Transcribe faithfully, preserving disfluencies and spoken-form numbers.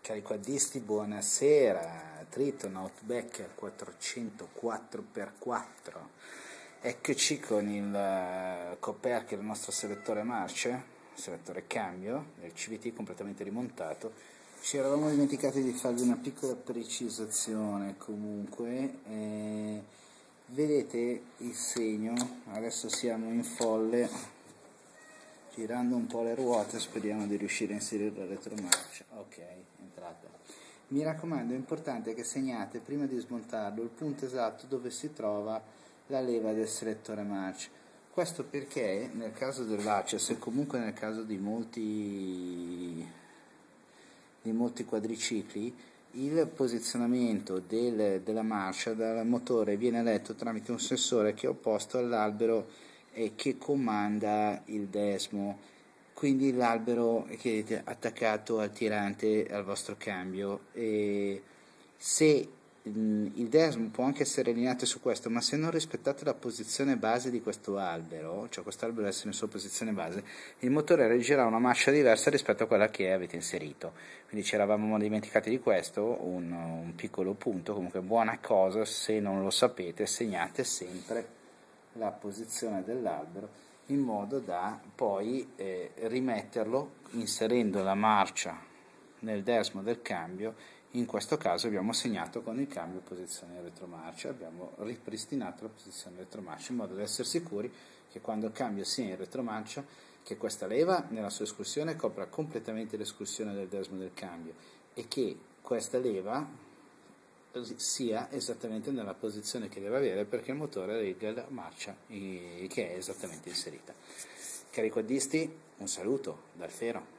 Cari quadristi, buonasera. Triton Outback quattrocentoquattro per quattro. Eccoci con il Coperchio, il nostro selettore marce, selettore cambio del C V T completamente rimontato. Ci eravamo dimenticati di farvi una piccola precisazione comunque. Eh, vedete il segno, adesso siamo in folle. Girando un po' le ruote speriamo di riuscire a inserire la retromarcia. Ok, entrata. Mi raccomando, è importante che segnate prima di smontarlo il punto esatto dove si trova la leva del selettore marcia. Questo perché nel caso dell'Aces e comunque nel caso di molti, di molti quadricicli, il posizionamento del, della marcia dal motore viene letto tramite un sensore che è opposto all'albero e che comanda il desmo, quindi l'albero che è attaccato al tirante al vostro cambio. E se il desmo può anche essere allineato su questo, ma se non rispettate la posizione base di questo albero, cioè questo albero deve essere in sua posizione base, il motore reggerà una marcia diversa rispetto a quella che avete inserito. Quindi ci eravamo dimenticati di questo, un, un piccolo punto, comunque buona cosa. Se non lo sapete, segnate sempre la posizione dell'albero in modo da poi eh, rimetterlo inserendo la marcia nel desmo del cambio. In questo caso abbiamo segnato con il cambio posizione retromarcia, abbiamo ripristinato la posizione retromarcia in modo da essere sicuri che quando il cambio sia in retromarcia, che questa leva nella sua escursione copra completamente l'escursione del desmo del cambio e che questa leva sia esattamente nella posizione che deve avere perché il motore regga la marcia che è esattamente inserita. Cari quadristi, un saluto dal Fero.